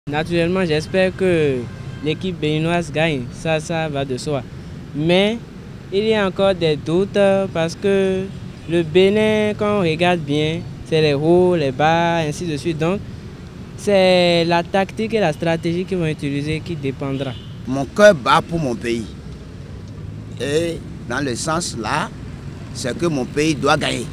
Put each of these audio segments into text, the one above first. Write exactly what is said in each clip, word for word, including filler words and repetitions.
Naturellement, j'espère que l'équipe béninoise gagne, ça, ça va de soi. Mais il y a encore des doutes parce que le Bénin, quand on regarde bien, c'est les hauts, les bas, ainsi de suite. Donc, c'est la tactique et la stratégie qu'ils vont utiliser qui dépendra. Mon cœur bat pour mon pays. Et dans le sens là, c'est que mon pays doit gagner.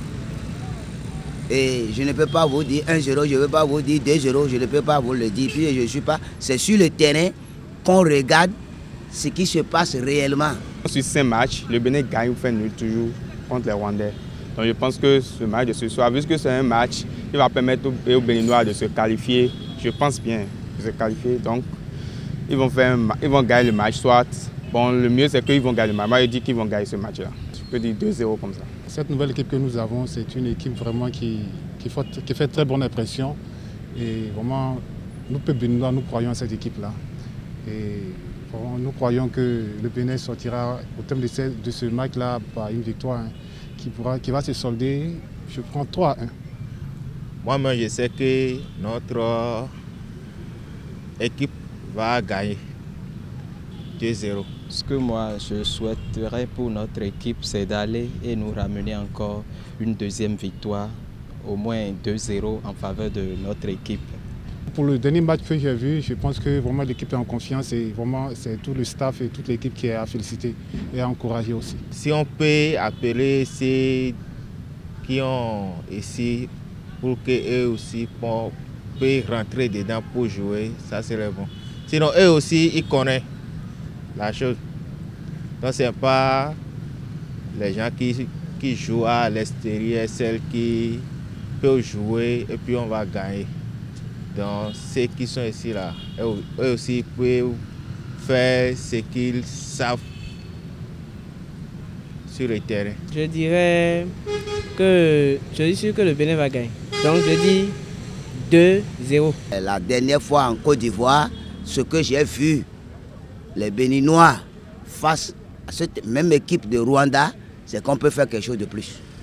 Et je ne peux pas vous dire un zéro, je ne peux pas vous dire deux zéro, je ne peux pas vous le dire. Puis je suis pas. C'est sur le terrain qu'on regarde ce qui se passe réellement. Sur ces matchs, le Bénin gagne ou fait nul toujours contre les Rwandais. Donc je pense que ce match de ce soir, vu que c'est un match qui va permettre aux, aux Béninois de se qualifier, je pense bien de se qualifier. Donc ils vont, faire un, ils vont gagner le match, soit. Bon, le mieux c'est qu'ils vont gagner le match. Moi je dis qu'ils vont gagner ce match-là. Je peux dire deux zéro comme ça. Cette nouvelle équipe que nous avons, c'est une équipe vraiment qui, qui, fait, qui fait très bonne impression. Et vraiment, nous, Béninois, nous croyons à cette équipe-là. Et vraiment, nous croyons que le Bénin sortira au terme de ce, de ce match-là par une victoire hein, qui, pourra, qui va se solder, je prends trois à un. Moi-même, je sais que notre équipe va gagner deux zéro. Ce que moi je souhaiterais pour notre équipe, c'est d'aller et nous ramener encore une deuxième victoire, au moins deux zéro en faveur de notre équipe. Pour le dernier match que j'ai vu, je pense que vraiment l'équipe est en confiance et vraiment c'est tout le staff et toute l'équipe qui est à féliciter et à encourager aussi. Si on peut appeler ceux qui ont ici pour qu'eux aussi puissent rentrer dedans pour jouer, ça serait bon. Sinon eux aussi ils connaissent la chose. Donc ce n'est pas les gens qui, qui jouent à l'extérieur, celles qui peuvent jouer et puis on va gagner. Donc ceux qui sont ici là, eux, eux aussi peuvent faire ce qu'ils savent sur le terrain. Je dirais que je suis sûr que le Bénin va gagner. Donc je dis deux zéro. La dernière fois en Côte d'Ivoire, ce que j'ai vu, les Béninois face à cette même équipe de Rwanda, c'est qu'on peut faire quelque chose de plus.